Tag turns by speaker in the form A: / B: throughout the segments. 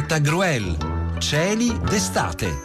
A: Pantagruel, cieli d'estate.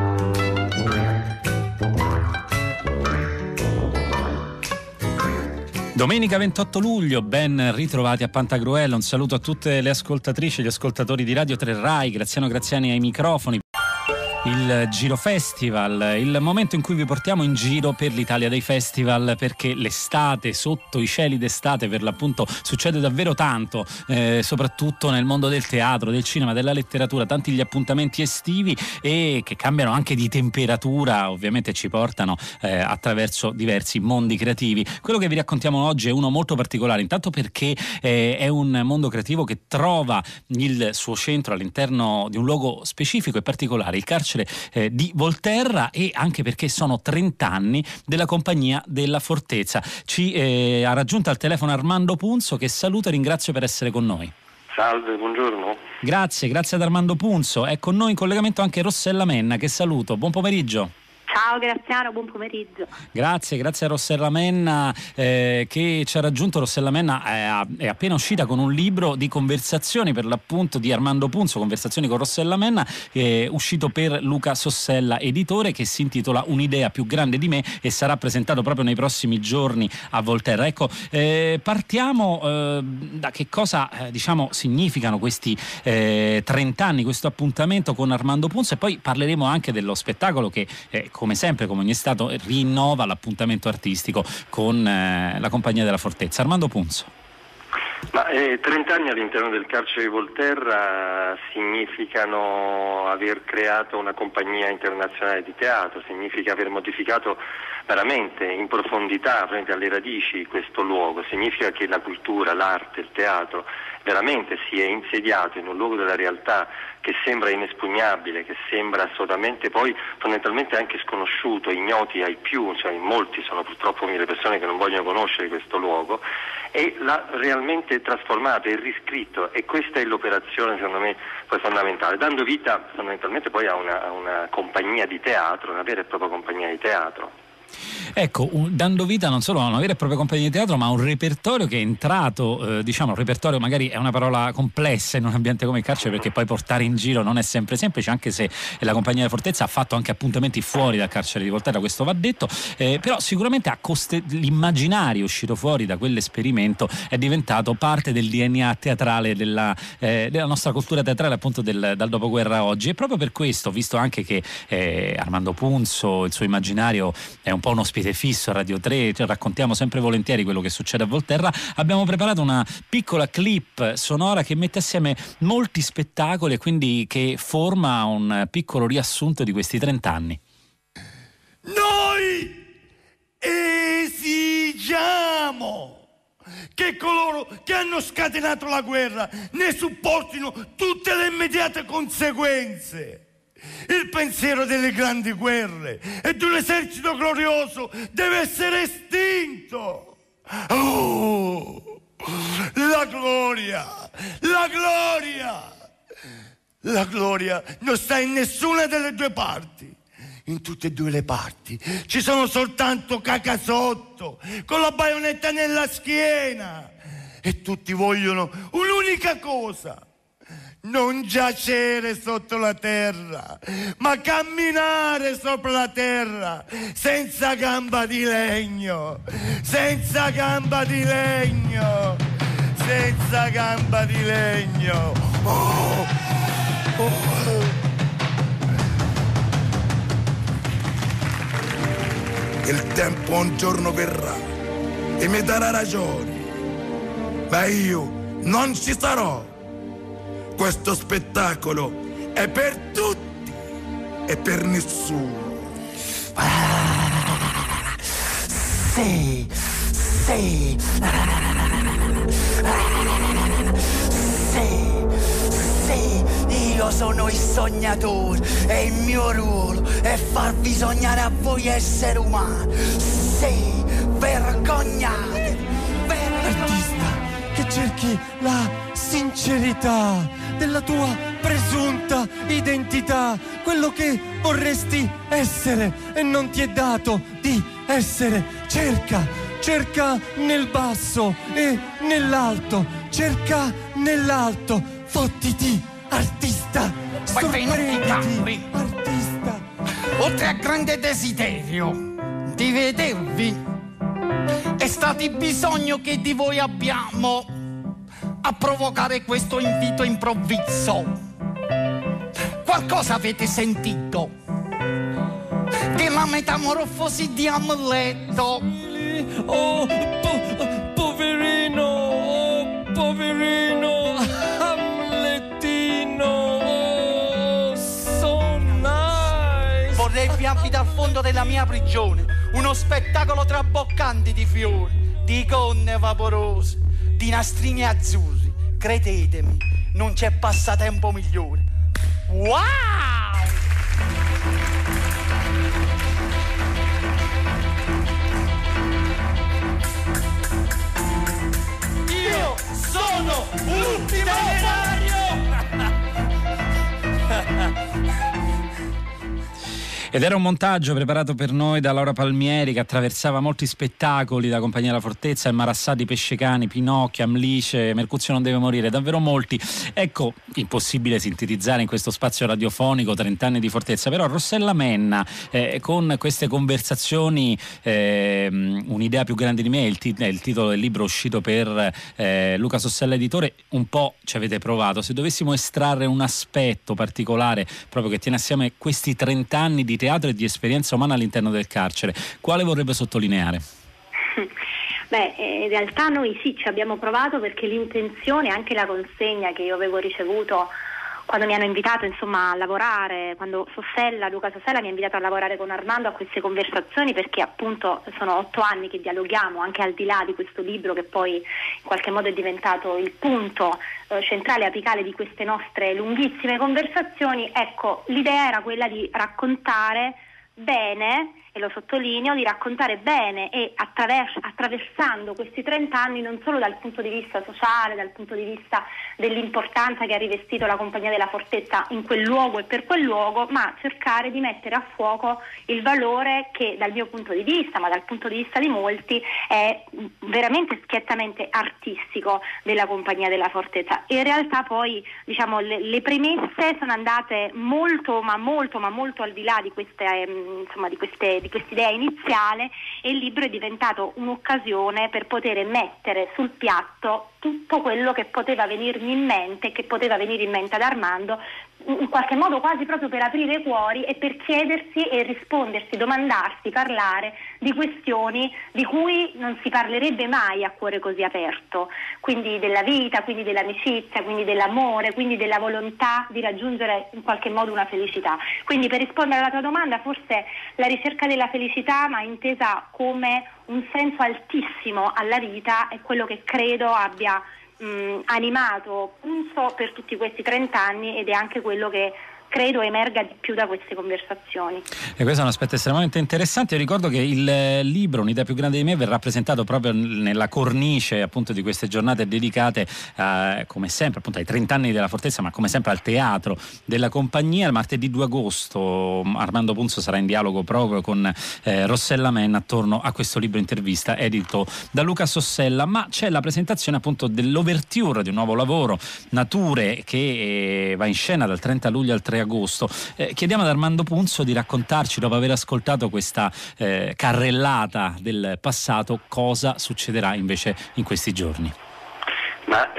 B: Domenica 28 luglio, ben ritrovati a Pantagruel. Un saluto a tutte le ascoltatrici e gli ascoltatori di Radio 3 Rai, Graziano Graziani ai microfoni. Il Giro Festival, il momento in cui vi portiamo in giro per l'Italia dei festival, perché l'estate, sotto i cieli d'estate per l'appunto, succede davvero tanto, soprattutto nel mondo del teatro, del cinema, della letteratura, tanti gli appuntamenti estivi e che cambiano anche di temperatura, ovviamente ci portano attraverso diversi mondi creativi. Quello che vi raccontiamo oggi è uno molto particolare, intanto perché è un mondo creativo che trova il suo centro all'interno di un luogo specifico e particolare, il carcere di Volterra, e anche perché sono 30 anni della Compagnia della Fortezza. Ci ha raggiunto al telefono Armando Punzo, che saluto e ringrazio per essere con noi.
C: Salve, buongiorno.
B: Grazie ad Armando Punzo. È con noi in collegamento anche Rossella Menna, che saluto. Buon pomeriggio.
D: Ciao Graziano, buon pomeriggio.
B: Grazie a Rossella Menna che ci ha raggiunto. Rossella Menna è appena uscita con un libro di conversazioni, per l'appunto, di Armando Punzo, Conversazioni con Rossella Menna, uscito per Luca Sossella editore, che si intitola Un'idea più grande di me e sarà presentato proprio nei prossimi giorni a Volterra. Ecco, partiamo da che cosa significano questi 30 anni, questo appuntamento con Armando Punzo, e poi parleremo anche dello spettacolo che come sempre, come ogni stato, rinnova l'appuntamento artistico con la Compagnia della Fortezza. Armando Punzo.
C: 30 anni all'interno del carcere di Volterra significano aver creato una compagnia internazionale di teatro, significa aver modificato veramente in profondità, frente alle radici, questo luogo, significa che la cultura, l'arte, il teatro veramente si è insediato in un luogo della realtà che sembra inespugnabile, che sembra assolutamente poi fondamentalmente anche sconosciuto, ignoti ai più, cioè in molti sono purtroppo le persone che non vogliono conoscere questo luogo, e l'ha realmente trasformato e riscritto, e questa è l'operazione secondo me poi fondamentale, dando vita fondamentalmente poi a una compagnia di teatro, una vera e propria compagnia di teatro.
B: Ecco, dando vita non solo a una vera e propria compagnia di teatro, ma a un repertorio che è entrato, repertorio magari è una parola complessa in un ambiente come il carcere, perché poi portare in giro non è sempre semplice, anche se la Compagnia della Fortezza ha fatto anche appuntamenti fuori dal carcere di Volterra, questo va detto, però sicuramente l'immaginario uscito fuori da quell'esperimento è diventato parte del DNA teatrale della nostra cultura teatrale, appunto dal dopoguerra a oggi, e proprio per questo, visto anche che Armando Punzo, il suo immaginario è un po' un ospite fisso a Radio 3, raccontiamo sempre volentieri quello che succede a Volterra, abbiamo preparato una piccola clip sonora che mette assieme molti spettacoli e quindi che forma un piccolo riassunto di questi 30 anni.
E: Noi esigiamo che coloro che hanno scatenato la guerra ne supportino tutte le immediate conseguenze. Il pensiero delle grandi guerre e di un esercito glorioso deve essere estinto. Oh, la gloria non sta in nessuna delle due parti. In tutte e due le parti ci sono soltanto cacasotto con la baionetta nella schiena, e tutti vogliono un'unica cosa: non giacere sotto la terra, ma camminare sopra la terra senza gamba di legno, senza gamba di legno, senza gamba di legno. Oh, oh.
F: Il tempo un giorno verrà e mi darà ragione, ma io non ci sarò. Questo spettacolo è per tutti e per nessuno.
E: Sì, sì, sì, io sono il sognatore e il mio ruolo è farvi sognare a voi esseri umani. Sì, vergognate,
G: artista che cerchi la sincerità della tua presunta identità, quello che vorresti essere e non ti è dato di essere. Cerca nel basso e nell'alto, cerca nell'alto, fottiti artista, sorprenditi, artista.
H: Oltre al grande desiderio di vedervi, è stato il bisogno che di voi abbiamo a provocare questo invito improvviso. Qualcosa avete sentito della metamorfosi di Amleto?
G: Oh, poverino, Amletino, oh, so nice.
H: Vorrei pianti dal fondo della mia prigione uno spettacolo traboccanti di fiori, di gonne vaporose, di nastrini azzurri. Credetemi, non c'è passatempo migliore. Wow!
G: Io sono l'ultimo
B: Ed era un montaggio preparato per noi da Laura Palmieri, che attraversava molti spettacoli da Compagnia della Fortezza, il Marassà di Pescecani, Pinocchio, Amlice, Mercuzio non deve morire, davvero molti. Ecco, impossibile sintetizzare in questo spazio radiofonico 30 anni di Fortezza, però Rossella Menna, con queste conversazioni, un'idea più grande di me, il titolo del libro uscito per Luca Sossella Editore, un po' ci avete provato. Se dovessimo estrarre un aspetto particolare proprio che tiene assieme questi 30 anni di teatro e di esperienza umana all'interno del carcere, quale vorrebbe sottolineare?
D: Beh, in realtà noi sì, ci abbiamo provato, perché l'intenzione, anche la consegna che io avevo ricevuto quando mi hanno invitato insomma a lavorare, quando Luca Sossella mi ha invitato a lavorare con Armando a queste conversazioni, perché appunto sono 8 anni che dialoghiamo, anche al di là di questo libro che poi in qualche modo è diventato il punto centrale, apicale di queste nostre lunghissime conversazioni. Ecco, l'idea era quella di raccontare bene, e lo sottolineo, di raccontare bene e attraversando questi 30 anni non solo dal punto di vista sociale, dal punto di vista dell'importanza che ha rivestito la Compagnia della Fortezza in quel luogo e per quel luogo, ma cercare di mettere a fuoco il valore che dal mio punto di vista, ma dal punto di vista di molti, è veramente schiettamente artistico della Compagnia della Fortezza. In realtà poi diciamo le premesse sono andate molto al di là di quest'idea iniziale, e il libro è diventato un'occasione per poter mettere sul piatto tutto quello che poteva venirmi in mente, che poteva venire in mente ad Armando, in qualche modo quasi proprio per aprire i cuori e per chiedersi e rispondersi, domandarsi, parlare di questioni di cui non si parlerebbe mai a cuore così aperto, quindi della vita, quindi dell'amicizia, quindi dell'amore, quindi della volontà di raggiungere in qualche modo una felicità. Quindi, per rispondere alla tua domanda, forse la ricerca della felicità, ma intesa come un senso altissimo alla vita, è quello che credo abbia animato Punzo per tutti questi 30 anni, ed è anche quello che credo emerga di più da queste conversazioni. E
B: questo è un aspetto estremamente interessante. Io ricordo che il libro Un'idea più grande di me verrà presentato proprio nella cornice appunto di queste giornate dedicate come sempre appunto ai 30 anni della Fortezza, ma come sempre al teatro della compagnia. Il martedì 2 agosto Armando Punzo sarà in dialogo proprio con Rossella Menna attorno a questo libro intervista edito da Luca Sossella, ma c'è la presentazione appunto dell'ouverture di un nuovo lavoro, Nature, che va in scena dal 30 luglio al 3 agosto. Chiediamo ad Armando Punzo di raccontarci, dopo aver ascoltato questa carrellata del passato, cosa succederà invece in questi giorni.
C: Ma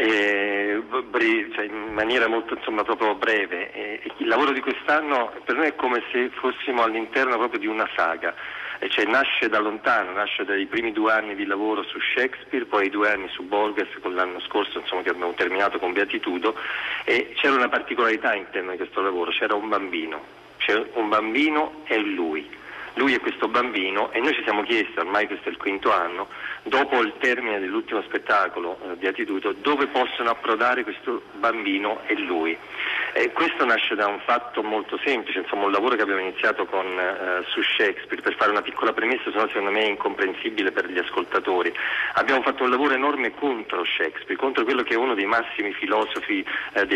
C: in maniera molto proprio breve, il lavoro di quest'anno per noi è come se fossimo all'interno proprio di una saga. Cioè nasce da lontano, nasce dai primi 2 anni di lavoro su Shakespeare, poi 2 anni su Borges, con l'anno scorso che abbiamo terminato con Beatitudo, e c'era una particolarità all'interno di questo lavoro, c'era un bambino e lui è questo bambino, e noi ci siamo chiesti, ormai questo è il 5° anno, dopo il termine dell'ultimo spettacolo Beatitudo, dove possono approdare questo bambino e lui. Questo nasce da un fatto molto semplice, un lavoro che abbiamo iniziato su Shakespeare, per fare una piccola premessa, sennò secondo me è incomprensibile per gli ascoltatori. Abbiamo fatto un lavoro enorme contro Shakespeare, contro quello che è uno dei massimi filosofi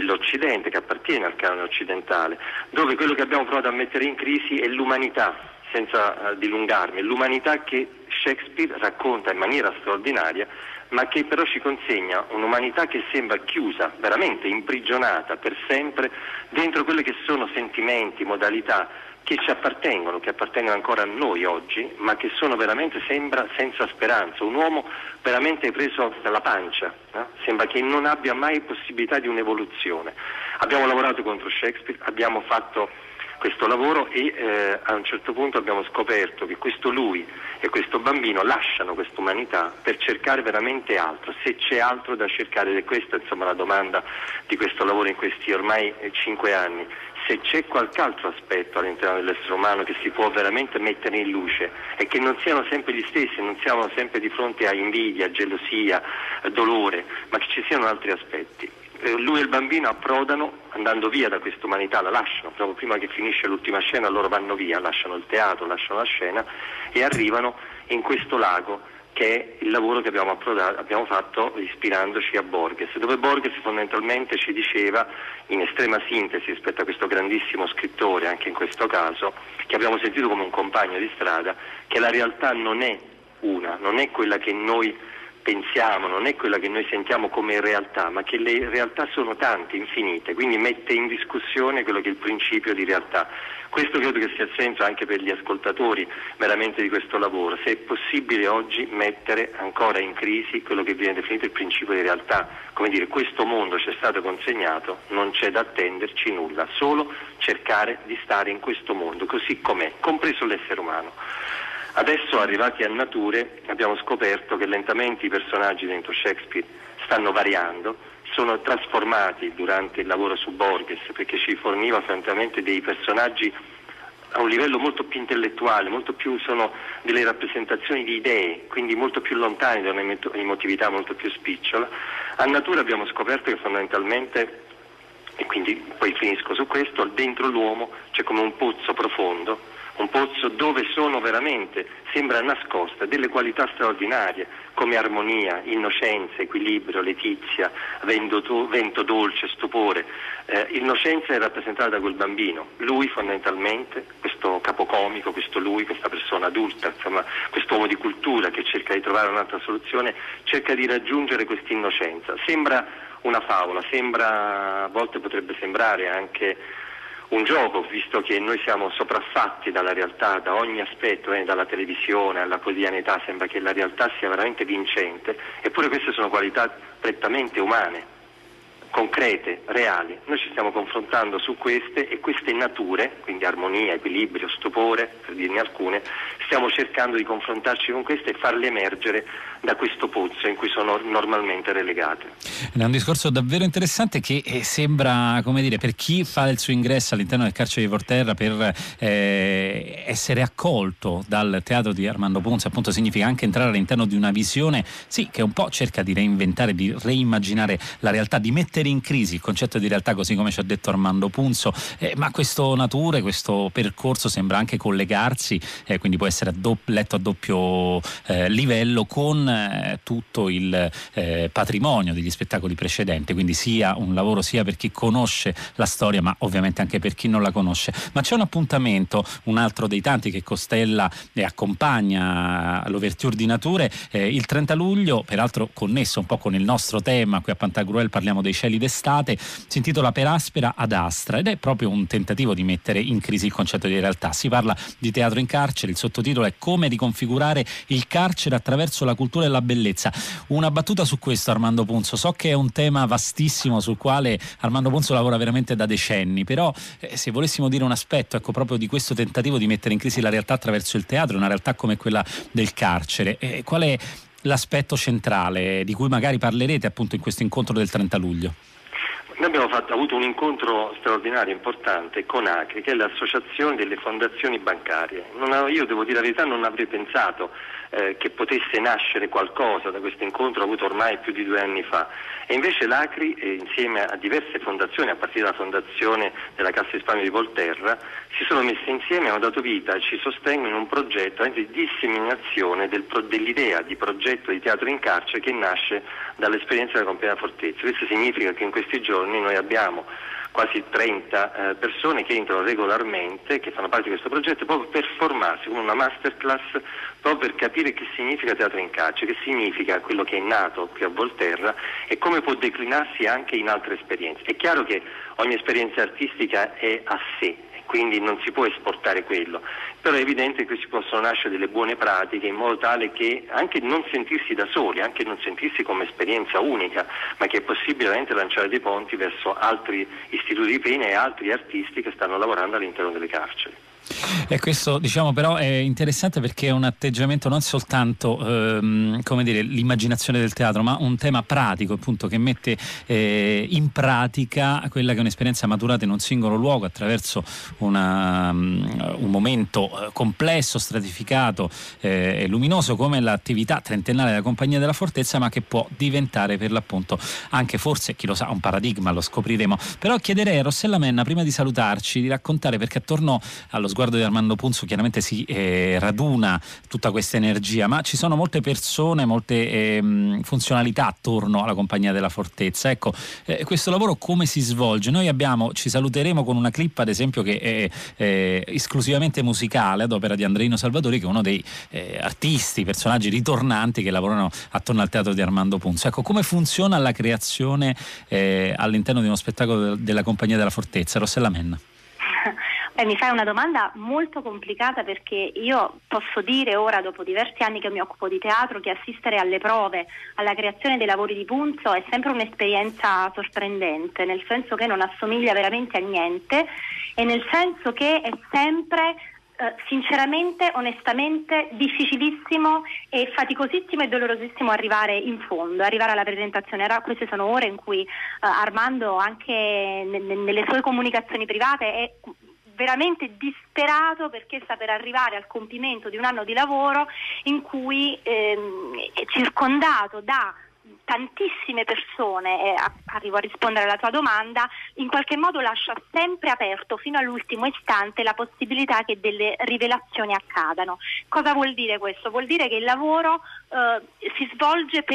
C: dell'Occidente, che appartiene al canone occidentale, dove quello che abbiamo provato a mettere in crisi è l'umanità. senza dilungarmi, l'umanità che Shakespeare racconta in maniera straordinaria, ma che però ci consegna un'umanità che sembra chiusa, veramente imprigionata per sempre dentro quelli che sono sentimenti, modalità che ci appartengono, che appartengono ancora a noi oggi, ma che sono veramente, sembra, senza speranza, un uomo veramente preso dalla pancia, no? Sembra che non abbia mai possibilità di un'evoluzione. Abbiamo lavorato contro Shakespeare, abbiamo fatto questo lavoro e a un certo punto abbiamo scoperto che questo lui e questo bambino lasciano quest'umanità per cercare veramente altro, se c'è altro da cercare, ed è questa insomma la domanda di questo lavoro in questi ormai 5 anni, se c'è qualche altro aspetto all'interno dell'essere umano che si può veramente mettere in luce e che non siano sempre gli stessi, non siamo sempre di fronte a invidia, gelosia, dolore, ma che ci siano altri aspetti. Lui e il bambino approdano andando via da questa umanità, la lasciano, proprio prima che finisce l'ultima scena loro vanno via, lasciano il teatro, lasciano la scena e arrivano in questo lago che è il lavoro che abbiamo fatto ispirandoci a Borges, dove Borges fondamentalmente ci diceva, in estrema sintesi rispetto a questo grandissimo scrittore, anche in questo caso, che abbiamo sentito come un compagno di strada, che la realtà non è una, non è quella che noi pensiamo, non è quella che noi sentiamo come realtà, ma che le realtà sono tante, infinite, quindi mette in discussione quello che è il principio di realtà. Questo credo che sia il senso anche per gli ascoltatori veramente di questo lavoro, se è possibile oggi mettere ancora in crisi quello che viene definito il principio di realtà, come dire, questo mondo ci è stato consegnato, non c'è da attenderci nulla, solo cercare di stare in questo mondo così com'è, compreso l'essere umano. Adesso, arrivati a Nature, abbiamo scoperto che lentamente i personaggi dentro Shakespeare stanno variando, sono trasformati durante il lavoro su Borges, perché ci forniva francamente dei personaggi a un livello molto più intellettuale, molto più sono delle rappresentazioni di idee, quindi molto più lontane da un'emotività molto più spicciola. A Nature abbiamo scoperto che fondamentalmente, e quindi poi finisco su questo, dentro l'uomo c'è come un pozzo profondo, un pozzo dove sono veramente, sembra nascoste, delle qualità straordinarie come armonia, innocenza, equilibrio, letizia, vento dolce, stupore. L'innocenza è rappresentata da quel bambino, lui fondamentalmente, questo capocomico, questo lui, questa persona adulta, insomma questo uomo di cultura che cerca di trovare un'altra soluzione, cerca di raggiungere questa innocenza. Sembra una favola, a volte potrebbe sembrare anche un gioco, visto che noi siamo sopraffatti dalla realtà, da ogni aspetto, dalla televisione alla quotidianità, sembra che la realtà sia veramente vincente, eppure queste sono qualità prettamente umane, concrete, reali. Noi ci stiamo confrontando su queste e queste nature, quindi armonia, equilibrio, stupore, per dirne alcune, stiamo cercando di confrontarci con queste e farle emergere da questo pozzo in cui sono normalmente relegate.
B: È un discorso davvero interessante che sembra, come dire, per chi fa il suo ingresso all'interno del carcere di Volterra per essere accolto dal teatro di Armando Ponzi, appunto significa anche entrare all'interno di una visione, sì, che un po' cerca di reinventare, di reimmaginare la realtà, di mettere in crisi il concetto di realtà, così come ci ha detto Armando Punzo, ma questo Nature, questo percorso sembra anche collegarsi, quindi può essere letto a doppio livello con tutto il patrimonio degli spettacoli precedenti, quindi sia un lavoro sia per chi conosce la storia ma ovviamente anche per chi non la conosce. Ma c'è un appuntamento, un altro dei tanti che costella e accompagna l'ouverture di Nature, il 30 luglio, peraltro connesso un po' con il nostro tema, qui a Pantagruel parliamo dei cieli d'estate, si intitola Per aspera ad astra ed è proprio un tentativo di mettere in crisi il concetto di realtà. Si parla di teatro in carcere, il sottotitolo è Come riconfigurare il carcere attraverso la cultura e la bellezza. Una battuta su questo, Armando Ponzo, so che è un tema vastissimo sul quale Armando Ponzo lavora veramente da decenni, però se volessimo dire un aspetto, ecco, proprio di questo tentativo di mettere in crisi la realtà attraverso il teatro, una realtà come quella del carcere, qual è l'aspetto centrale di cui magari parlerete appunto in questo incontro del 30 luglio?
C: Noi abbiamo avuto un incontro straordinario, importante, con ACRI, che è l'Associazione delle Fondazioni Bancarie. Io devo dire la verità, non avrei pensato che potesse nascere qualcosa da questo incontro avuto ormai più di 2 anni fa. E invece l'ACRI, insieme a diverse fondazioni, a partire dalla fondazione della Cassa di Risparmio di Volterra, si sono messe insieme e hanno dato vita e ci sostengono in un progetto di disseminazione dell'idea di progetto di teatro in carcere che nasce dall'esperienza della Compagnia Fortezza. Questo significa che in questi giorni noi abbiamo quasi 30 persone che entrano regolarmente, che fanno parte di questo progetto, proprio per formarsi con una masterclass, proprio per capire che significa teatro in carcere, che significa quello che è nato qui a Volterra e come può declinarsi anche in altre esperienze. È chiaro che ogni esperienza artistica è a sé, quindi non si può esportare quello, però è evidente che ci possono nascere delle buone pratiche in modo tale che anche non sentirsi da soli, anche non sentirsi come esperienza unica, ma che è possibile veramente lanciare dei ponti verso altri istituti di pena e altri artisti che stanno lavorando all'interno delle carceri.
B: E questo, diciamo, però è interessante perché è un atteggiamento non soltanto come dire, l'immaginazione del teatro, ma un tema pratico, appunto, che mette in pratica quella che è un'esperienza maturata in un singolo luogo attraverso un momento complesso, stratificato e luminoso come l'attività trentennale della Compagnia della Fortezza, ma che può diventare per l'appunto anche, forse, chi lo sa, un paradigma, lo scopriremo. Però chiederei a Rossella Menna, prima di salutarci, di raccontare, perché attorno allo sguardo di Armando Punzo chiaramente si raduna tutta questa energia, ma ci sono molte persone, molte funzionalità attorno alla Compagnia della Fortezza. Ecco, questo lavoro come si svolge? Noi ci saluteremo con una clip, ad esempio, che è esclusivamente musicale, ad opera di Andreino Salvatori, che è uno dei artisti, personaggi ritornanti che lavorano attorno al teatro di Armando Punzo. Ecco, come funziona la creazione all'interno di uno spettacolo della Compagnia della Fortezza? Rossella Menna.
D: Mi fai una domanda molto complicata, perché io posso dire ora, dopo diversi anni che mi occupo di teatro, che assistere alle prove, alla creazione dei lavori di Punzo è sempre un'esperienza sorprendente, nel senso che non assomiglia veramente a niente e nel senso che è sempre sinceramente, onestamente, difficilissimo e faticosissimo e dolorosissimo arrivare in fondo, arrivare alla presentazione. Queste sono ore in cui Armando, anche nelle sue comunicazioni private, è veramente disperato perché sta per arrivare al compimento di un anno di lavoro in cui è circondato da tantissime persone, arrivo a rispondere alla tua domanda, in qualche modo lascia sempre aperto fino all'ultimo istante la possibilità che delle rivelazioni accadano. Cosa vuol dire questo? Vuol dire che il lavoro si svolge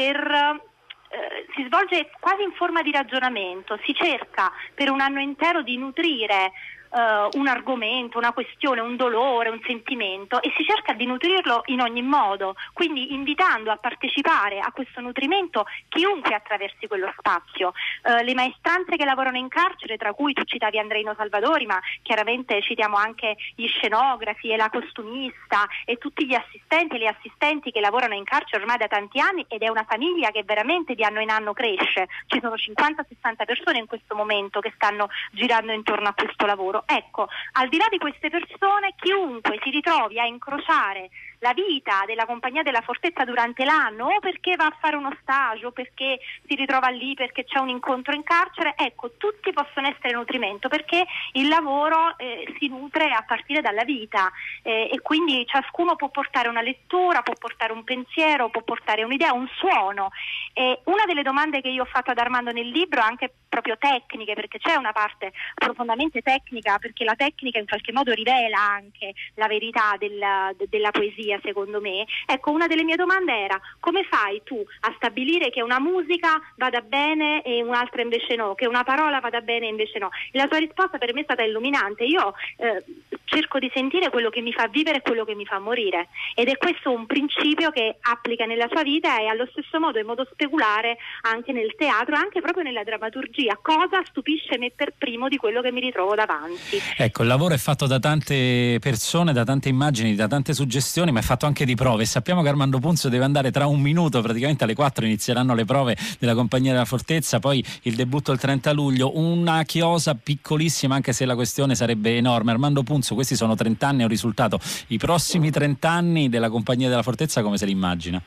D: quasi in forma di ragionamento, si cerca per un anno intero di nutrire un argomento, una questione, un dolore, un sentimento, e si cerca di nutrirlo in ogni modo, quindi invitando a partecipare a questo nutrimento chiunque attraversi quello spazio. Le maestranze che lavorano in carcere, tra cui tu citavi Andreino Salvatori, ma chiaramente citiamo anche gli scenografi e la costumista e tutti gli assistenti e le assistenti che lavorano in carcere ormai da tanti anni, ed è una famiglia che veramente di anno in anno cresce. Ci sono 50-60 persone in questo momento che stanno girando intorno a questo lavoro. Ecco, al di là di queste persone, chiunque si ritrovi a incrociare la vita della Compagnia della Fortezza durante l'anno, o perché va a fare uno stage, o perché si ritrova lì perché c'è un incontro in carcere, ecco, tutti possono essere nutrimento, perché il lavoro si nutre a partire dalla vita e quindi ciascuno può portare una lettura, può portare un pensiero, può portare un'idea, un suono. Una delle domande che io ho fatto ad Armando nel libro, anche proprio tecniche, perché c'è una parte profondamente tecnica, perché la tecnica in qualche modo rivela anche la verità della poesia, secondo me. Ecco, una delle mie domande era: come fai tu a stabilire che una musica vada bene e un'altra invece no, che una parola vada bene e invece no? E la tua risposta per me è stata illuminante. Io cerco di sentire quello che mi fa vivere e quello che mi fa morire, ed è questo un principio che applica nella sua vita e allo stesso modo, in modo speculare, anche nel teatro, anche proprio nella drammaturgia. Cosa stupisce me per primo di quello che mi ritrovo davanti?
B: Ecco, il lavoro è fatto da tante persone, da tante immagini, da tante suggestioni, ma è fatto anche di prove. Sappiamo che Armando Punzo deve andare tra un minuto, praticamente alle 4 inizieranno le prove della Compagnia della Fortezza, poi il debutto il 30 luglio, una chiosa piccolissima, anche se la questione sarebbe enorme. Armando Punzo, questi sono 30 anni, è un risultato. I prossimi 30 anni della Compagnia della Fortezza come se li immagina?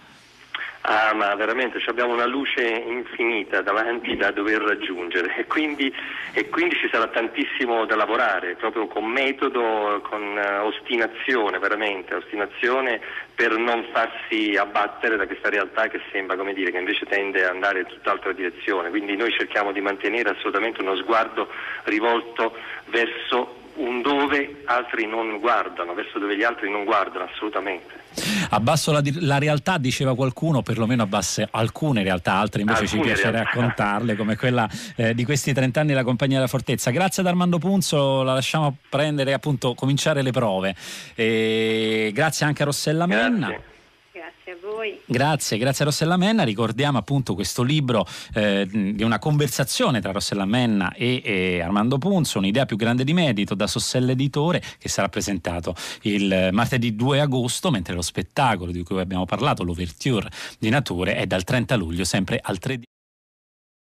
C: Ma veramente abbiamo una luce infinita davanti da dover raggiungere e quindi ci sarà tantissimo da lavorare, proprio con metodo, con ostinazione, veramente ostinazione, per non farsi abbattere da questa realtà che sembra, come dire, che invece tende ad andare in tutt'altra direzione. Quindi noi cerchiamo di mantenere assolutamente uno sguardo rivolto verso un dove altri non guardano, verso dove gli altri non guardano assolutamente.
B: Abbasso la realtà, diceva qualcuno, perlomeno abbasse alcune realtà, altre invece ci piace raccontarle, come quella di questi 30 anni della Compagnia della Fortezza. Grazie ad Armando Punzo, la lasciamo prendere, appunto, cominciare le prove. Grazie anche a Rossella Menna.
D: Grazie a voi.
B: Grazie a Rossella Menna. Ricordiamo appunto questo libro di una conversazione tra Rossella Menna e Armando Punzo, un'idea più grande di me, edito da Sossella Editore, che sarà presentato il martedì 2 agosto, mentre lo spettacolo di cui abbiamo parlato, l'Ouverture di Nature, è dal 30 luglio sempre al 3